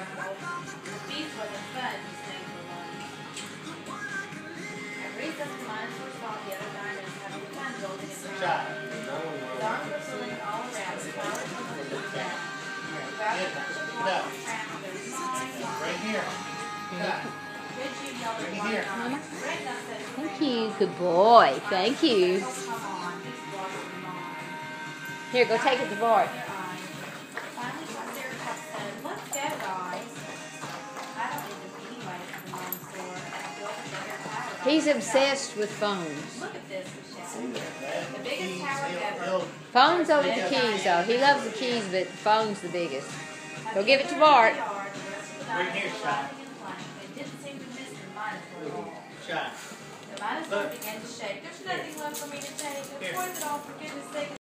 These were the fun things were learning. At recess, the monitors thought the other diners having fun building and crowding. His arms were pulling all around, the flowers were moving with that. Throughout the bunch of walls and crowns, there was mine. Right here. Good you yelled at one time. Retina said, Thank you. Good boy. Thank you. oh, come on, these blocks are mine. Here, go take it to Bart. Finally, Triceratops said, let's go, guys. I don't need them anyway, the mom swore. I feel like they're tired. He's obsessed with phones. Look at this, Michelle. The biggest tower ever. Phones over the keys, though. He loves the keys, but phone's the biggest. Go give it to Bart. Right here, Shy. It didn't seem to miss the Minotaur at all. Shy. The Minotaur began to shake. There's nothing left for me to take. Of course it all, for goodness sake.